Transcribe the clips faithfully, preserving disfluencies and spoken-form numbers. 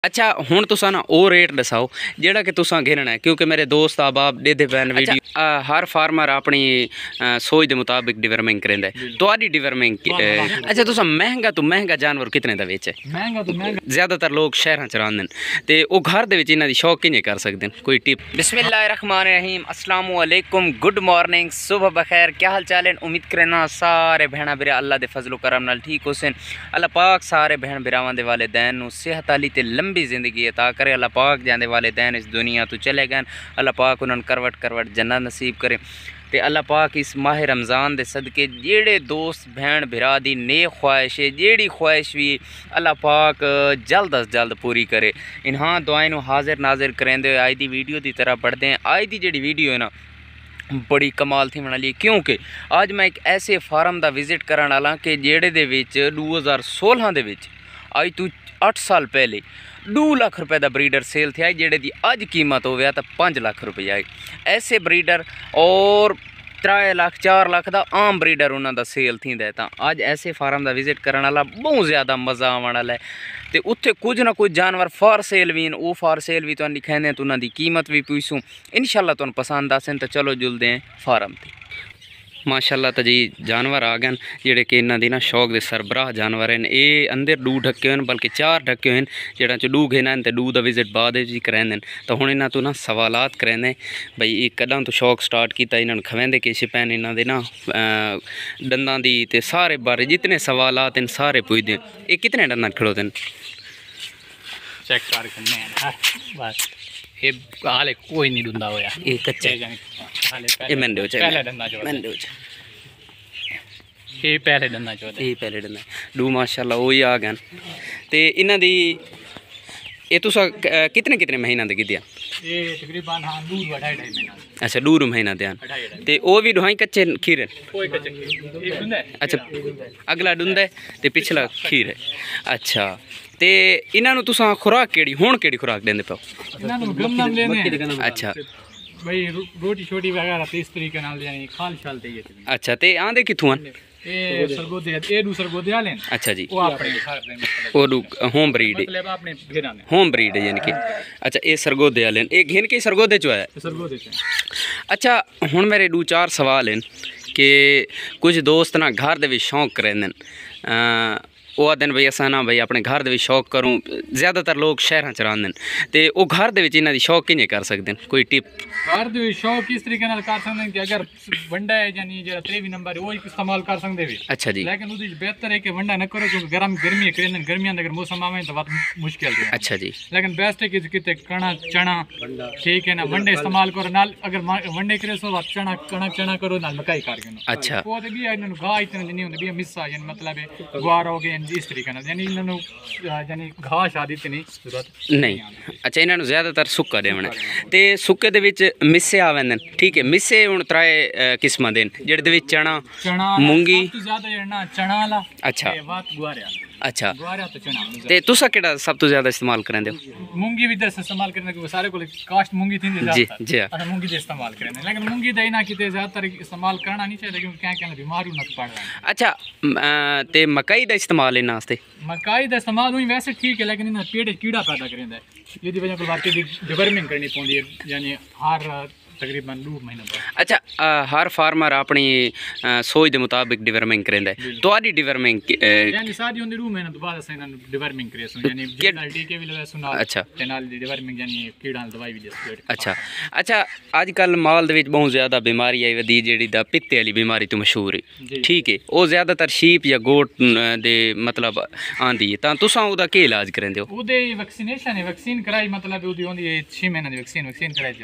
अच्छा हुण तुसां ना ओ रेट दसाओ जेड़ा कि तुसां घेरना है, क्योंकि मेरे दोस्त अहबाब देते पैन वीडियो। अच्छा, आ, हर फार्मर अपनी आ, सोच के मुताबिक डिवर्मिंग करेंदा है। तुहाडी डिवर्मिंग अच्छा तुसां महंगा तो महंगा जानवर कितने दा बेचे? महंगा तो महंगा ज़्यादातर लोग शहरां च रहिंदे न ते ओह घर दे विच इन्हां दी शौक कि'यां कर सकदे न? कोई टिप? बिस्मिल्लाहिर्रहमानिर्रहीम, अस्सलामु अलैकुम, गुड मॉर्निंग, सुबह बखैर, क्या हाल चाल है? उम्मीद करना सारे भैन बिरा अल्लाह दे फजलो करम नाल ठीक होसन। अल्लाह पाक सारे भैन बिरावां दे वालिदैन नूं सेहत आली ते लंबी जिंदगी अता करे। अल्लाह पाक जांदे वालिदैन इस दुनिया तो चले गए, अल्लाह पाक उन्होंने करवट करवट जन्नत नसीब करे। ते अल्लाह पाक इस माह रमज़ान दे सदके जेड़े दोस्त भैन बिरा दी नेक ख्वाहिश है, जेड़ी ख्वाहिश भी अल्लाह पाक जल्द अज जल्द पूरी करे। इन्हां दुआएं नूं हाजिर नाजिर करेंदे अज दी वीडियो की तरह बढ़ते हैं। अज दी जेड़ी वीडियो है ना बड़ी कमाल थी बना ली, क्योंकि आज मैं एक ऐसे फार्म का विजिट करने वाला कि जेड़े दे विच दो हज़ार सोलह दे विच अज तू अठ साल पहले दो लाख रुपए का ब्रीडर सेल थे, जेड़े दी अज कीमत हो गया तो पाँच लाख रुपये आई। ऐसे ब्रीडर और त्रै लाख चार लाख का आम ब्रीडर उन्होंने सेल थी है। तो अज ऐसे फार्म का विजिट करने वाला बहुत ज़्यादा मज़ा आने वाला है। तो उत्थे कुछ ना कुछ जानवर फार सेल भी वो फार सेल भी तुम दिखाने तो उन्होंने कीमत भी पूछूँ, इंशाल्लाह तुम पसंद आसन। तो चलो जुलते हैं फार्म ते। माशाल्लाह तो जी जानवर आ गए जेडे कि इन्हों ना शौक के सरबराह जानवर हैं। ये अंदर डू ढके हुए बल्कि चार ढके हुए जेड़ा च डू घेना तो डू का विजिट बाद जी कराते हैं। तो हूँ इन्हों तो ना सवालात करेंदे बई ये कदा तो शौक स्टार्ट किया, इन्होंने खवेंदे किश पैन इन्हों के ना दंदा की ते सारे बारे जितने सवालात हैं सारे पुछते। ये कितने दंदा खड़ोते हैं? चेक कर बस ये हाले कोई नहीं दुंदा होया, ये कच्चा ये मैंने दो चाहिए पहले दंदा जो मैंने दो ये पहले दंदा जो ये पहले दंदा डू माशाल्लाह वही आ गए। तो इन्हां दी ये तुसा कितने कितने महीना दे गिद्दिया? ये तकरीबन हां दो ढाई ढाई महीना। अच्छा दो महीना दे ते ओ भी ढाई कच्चे खीर कोई कच्चे ये दुंदा है। अच्छा अगला दुंदा है ते पिछला खीर है। अच्छा ते इन्हां तुसां खुराक केड़ी हुण केड़ी खुराक देंदे पाओ? इन्हां नु गम नाम लेने। अच्छा भाई रोटी छोटी वगैरह इस तरीके नाल यानी खाल शाल देइए। अच्छा ते आंदे किथों आन? ए सरगोदे ए दू सरगोदे वाले। अच्छा जी वो अपने सारे वो दू होम ब्रीड है, मतलब अपने घेरा में होम ब्रीड है यानी कि। अच्छा ये सरगोदे वाले ए घेन के सरगोदे चो आया? सरगोदे से। अच्छा हुण मेरे दो चार सवाल हैं कि कुछ दोस्त ना घर दे विच शौक करेंदे न, वो आखते हैं भाई असा ना भाई अपने घर दे शौक करूँ। ज़्यादातर लोग शहर च रहिंदे न ते वो घर दे इन्हां दी शौक कि'यां कर सकदे न? कोई टिप? घर दे शौक इस तरीके नाल कर सकदे कि अगर वंडा है यानी जेड़ा त्रेवी नंबर है वो इस्तेमाल कर सकदे भी। अच्छा जी। लेकिन उदी बेहतर है कि वंडा न करो क्योंकि गर्म गर्मी करें गर्मियां अगर मौसम आवे तो बहुत मुश्किल है। अच्छा जी। लेकिन बेस्ट है कि किते कणा चना ठीक है ना वंडे इस्तेमाल करो नाल अगर वंडे करे सो बात चना कणा चना करो नाल मकई कर के। अच्छा वो ते भी इन्हां घाह इतने नहीं होंदे भी मिस्सा यानी मतलब है गुआर हो गए इस तरीके नाल यानी इन्हां यानी घाह शादी ते नहीं जरूरत नहीं। अच्छा इन्हां ज़्यादातर सुक्का देवना ते सुक्के दे विच मिस्से आवेंदे न, ठीक है। मिस्से हुण त्रै किस्मां दे न जेह्दे विच चना चना मूंगी ज़्यादा जेड़ा चना वाला। अच्छा बात गुआर अच्छा गुआर तो चना ते तुसा केड़ा सब तो ज़्यादा इस्तेमाल करदे हो? मूंगी भी दस इस्तेमाल करने के सारे को कास्ट मूंगी थी जी जी अच्छा मूंगी दे इस्तेमाल करने लेकिन मूंगी दे ना किते ज़्यादातर इस्तेमाल करना नहीं चाहिए क्योंकि क्या क्या बीमारी न पड़ रहा है। अच्छा ते मकई दा इस्तेमाल इन्हां वास्ते? मकई दा इस्तेमाल हुई वैसे ठीक है लेकिन इन्हां पेट कीड़ा पैदा करेंदा है जिहदी वजह कोल बाकी दी डिवर्मिंग करनी पौंदी है यानी हर तकरीबन दो महीने बाद। अच्छा आ, हर फार्मर अपनी आ, सोच के मुताबिक डिवर्मिंग करेंदा है। तुहाडी डिवर्मिंग यानी सादी होंदी दो महीने बाद अस इन्हां डिवर्मिंग करे सो यानी जेल टीके भी लगा सुना। अच्छा ते नाल डिवर्मिंग यानी कीड़ा दवाई भी दे। अच्छा अच्छा आजकल माल दे विच बहुत ज़्यादा बीमारी आई वधी जेड़ी दा पित्ते वाली बीमारी तो मशहूर है, ठीक है। वो ज़्यादातर शीप या गोट दे मतलब आंदी है तां तुसां ओहदा केह् इलाज करेंदे हो? ओहदे वैक्सीनेशन है वैक्सीन कराई मतलब ओहदी होंदी है छह महीने दी वैक्सीन वैक्सीन कराई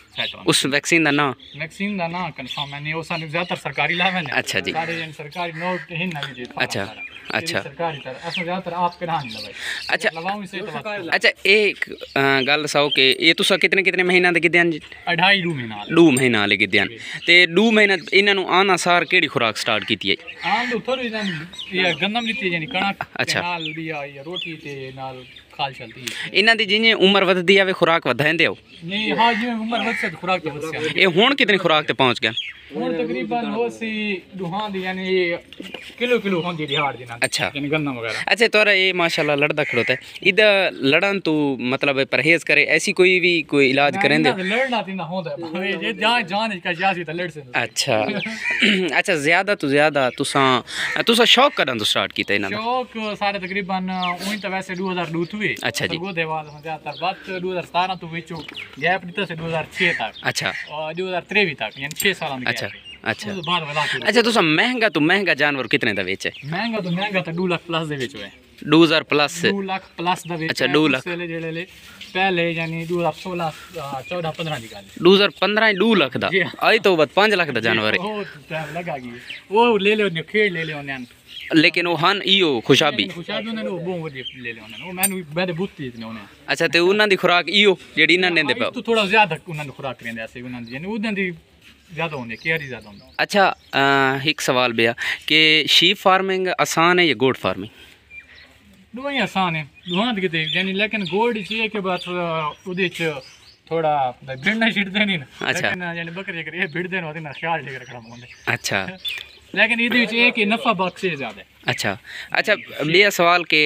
उस वैक्सीन का नाम? वैक्सीन का नाम कंफर्म है नहीं वो सानू ज्यादातर सरकारी लावे ने। अच्छा जी। सारे जन सरकारी नोट ही ना जी। अच्छा अच्छा सरकारी तर असो ज्यादातर आप करा नहीं लवाई। अच्छा लवाऊं से तो अच्छा एक गल दसाओ कि ये तुसा कितने कितने महीना दे गिद्दे न? अढ़ाई दो महीना दो महीना वाले गिद्दे न ते दो महीना इन्हां नु आना सार केड़ी खुराक स्टार्ट कीती है? हां तो थोड़ी ये गंदम लीती यानी कणक अच्छा नाल दिया या रोटी ते नाल खाल चलती है इन्हां दी जिवें उम्र वधदी आवे खुराक वधाइंदे हो नहीं हाँ जिवें उम्र वध से खुराक तो वध से ये हुण कितनी खुराक ते पहुंच गया ਹੁਣ ਤਕਰੀਬਨ ਹੋ ਸੀ ਦੁਹਾਂ ਦੀ ਯਾਨੀ किलो किलो होंदी दिहाड़ दी ना अच्छा यानी गन्ना वगैरह अच्छा तोरा ये माशाल्लाह लड़दा खड़ोता है इदा लड़न तू मतलब परहेज करे ऐसी कोई भी कोई इलाज करेंदे लड़ना ती ना होंदा भाई जे जान जान का जासी त लड़ से अच्छा अच्छा ज्यादा तो ज्यादा तुसा तुसा शौक कदन तो स्टार्ट कीता इना शौक सारे तकरीबन उन तो वैसे दो हज़ार दो हुए अच्छा जी वो देवाल हो जाता बात दो हज़ार सत्रह तो विचो गैप दिता से दो हज़ार छह तक अच्छा और दो हज़ार तेरह तक यानी छह साल में अच्छा अच्छा तो बाद वाला अच्छा तुसा महंगा तो महंगा जानवर कितने दा बेचे महंगा तो महंगा तो दो लाख प्लस दे विच है दो हज़ार प्लस दो लाख प्लस दा विच अच्छा दो लाख ले जेड़े ले पहले यानी दो हज़ार सोलह चौदह पंद्रह दी गल दो हज़ार पंद्रह दो लाख दा आई तो बाद पाँच लाख दा जानवर है वो टाइम लगा गई वो ले ले ने खेड़ ले ले ओने लेकिन वो हन इयो खुशाबी खुशाबी ने वो बहुत वडी ले ले ओने वो मैंने बड़े बूती ने ओने अच्छा ते उन्हां दी खुराक इयो जेडी इन्हां ने दे पे तो थोड़ा ज्यादा उन्हां दी खुराक करेंदे ऐसे उन्हां दी यानी उन्हां दी ज्यादा होंदे केयर ही ज्यादा होंदा अच्छा एक सवाल भैया कि शीप फार्मिंग आसान है या गोट फार्मिंग दोई आसान है दोहां दी किते यानी लेकिन गोड च के बस उदे च थोड़ा भिड़ना छिड़दे नहीं ना लेकिन यानी बकरी कर ये भिड़दे न ओदे ना ख्याल लेकर खड़ा होंदे अच्छा लेकिन इहदे विच एक ही नफा बख्श है ज्यादा अच्छा अच्छा बेया सवाल के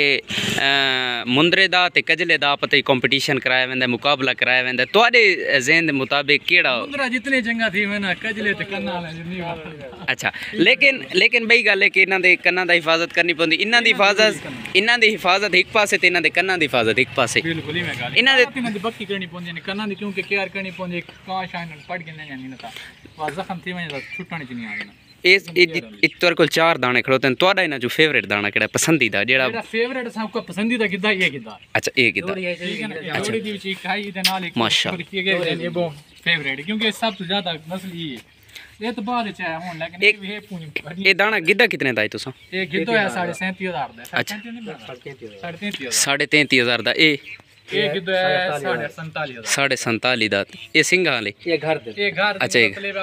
मुंदरे दा ते कजले दा पता ही कंपटीशन कराया वेंदा मुकाबला कराया वेंदा तोड़े ज़हन दे मुताबिक केड़ा मुंदरा जितने जंगा थी मैं ना कजले ते कन्ना नहीं अच्छा लेकिन लेकिन बई गल है कि इन्हां दे कन्ना दा हिफाजत करनी पौंदी इन्हां दी हिफाजत इन्हां दी हिफाजत एक पासे ते इन्हां दे कन्ना दी हिफाजत एक पासे बिल्कुल ही मैं गल इन्हां दे इन्हां दी बक्की करनी पौंदी ने कन्ना दी क्योंकि केयर करनी पौंदी का शाइन पड़ के नहीं जानी ना ता वा जख्म थी वने छुटनी च नहीं आना इस इत तोर कोल चार दाने खड़ोते हैं तोड़ा इना जो फेवरेट दाना केड़ा पसंदीदा जेड़ा मेरा फेवरेट सबको पसंदीदा किदा ये किदा अच्छा ए किदा अच्छा जोड़ी दी विच खाई दे नाल एक माशाअल्लाह ये वो फेवरेट क्योंकि सब तो ज्यादा नस्ली है ये तो बाद च है हुन लेकिन एक ये पूरी ये दाना गिद्दा कितने दा है तुसा ये गिद्दो है साढ़े सैंतीस हज़ार दा साढ़े तैंतीस साढ़े तैंतीस हज़ार दा ए ये गिद्दो है साढ़े सैंतालीस हज़ार साढ़े सैंतालीस दा ये सिंघा वाले ये घर दे ये घर अच्छा मतलब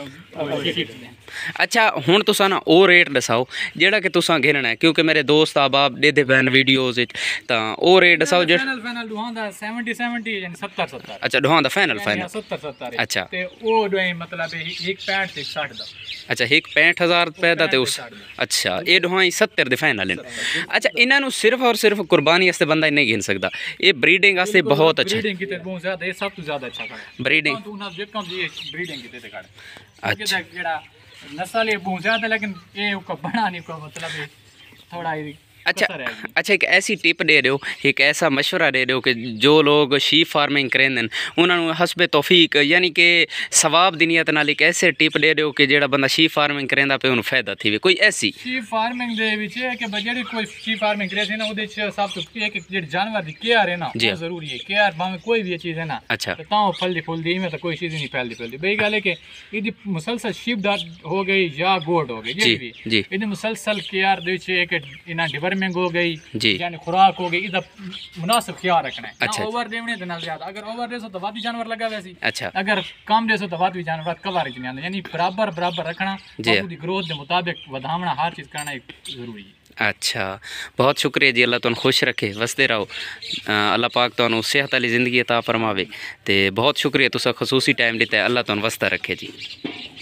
अपनी अच्छा हुन तुसा ना ओ रेट दसाओ जेड़ा कि तुसा घेरना है क्योंकि मेरे दोस्त आबाब देदे पैन वीडियोज विच तां ओ रेट दसाओ जे फाइनल फाइनल दुहां दा सत्तर सत्तर यानी सत्तर सत्तर अच्छा दुहां दा फाइनल फाइनल सत्तर सत्तर अच्छा ते ओ दोई मतलब एक पैंठ ते साठ दा अच्छा एक पैंठ हज़ार रुपए दा ते उस अच्छा ये दुहां सत्तर दे फाइनल अच्छा इन्हां नु सिर्फ और सिर्फ कुर्बानी वास्ते बंदा नहीं गिन सकदा ये ब्रीडिंग वास्ते बहुत अच्छा ब्रीडिंग किते बहुत ज्यादा ये सब तो ज्यादा अच्छा कर ब्रीडिंग तू ना जे कम दी ब्रीडिंग किते ते कर अच्छा जेड़ा नस्ल ये बहुत ज्यादा लेकिन ये को बना नहीं को मतलब थोड़ा अच्छा अच्छा एक ऐसी टिप दे रहे हो एक ऐसा मशवरा दे रहे हो कि जो लोग शीप फार्मिंग करेंदे उन्होंने हसबे तौफीक यानी कि सवाब दी नियत नाल एक ऐसे टिप दे रहे हो कि जेड़ा बंदा शीप फार्मिंग करेंदा पे उन्हें फायदा थी कोई ऐसी शीप फार्मिंग दे विच है कि जेड़ी कोई शीप फार्मिंग करे सी ना ओदे च सब तो एक जेड़ी जानवर दी केयर है ना वो जरूरी है केयर भावे कोई भी चीज है ना अच्छा तो तां फलदी फुलदी में तो कोई चीज नहीं फैलदी फैलदी बई गल है कि इदी मुसलसल शीप दा हो गई या गोट हो गई जी भी इदी मुसलसल केयर दे विच एक इना डिवर्मिंग हो गई जी यानी खुराक हो गई इदा मुनासिब ख्याल रखना है अच्छा ओवर देवने ते ना ज्यादा अगर ओवर देसो तो वादी जानवर लगा वैसी अच्छा अगर कम देसो तो वादी जानवर कवर च नहीं आंदे यानी बराबर बराबर रखना बाबू दी ग्रोथ दे मुताबिक वधावना हर चीज करना जरूरी है अच्छा बहुत शुक्रिया जी अल्लाह तुम खुश रखे वसदे रहो अल्लाह पाक तुहानू सेहत वाली जिंदगी अता फरमावे ते बहुत शुक्रिया तुसा खसूसी टाइम दिता है अल्लाह तुम वसदा रखे जी।